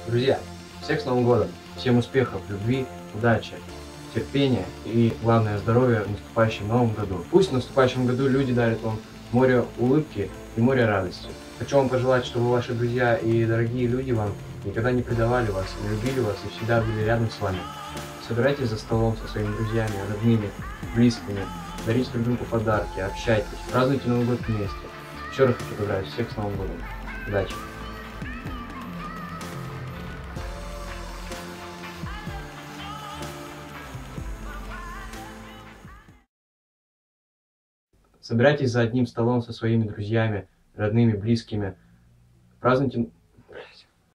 Друзья, всех с Новым годом! Всем успехов, любви, удачи, терпения и, главное, здоровья в наступающем Новом году. Пусть в наступающем году люди дарят вам море улыбки и море радости. Хочу вам пожелать, чтобы ваши друзья и дорогие люди вам никогда не предавали вас, не любили вас и всегда были рядом с вами. Собирайтесь за столом со своими друзьями, родными, близкими, дарите друг другу подарки, общайтесь, празднуйте Новый год вместе. Еще раз хочу поздравить всех с Новым годом. Удачи! Собирайтесь за одним столом со своими друзьями, родными, близкими. Празднуйте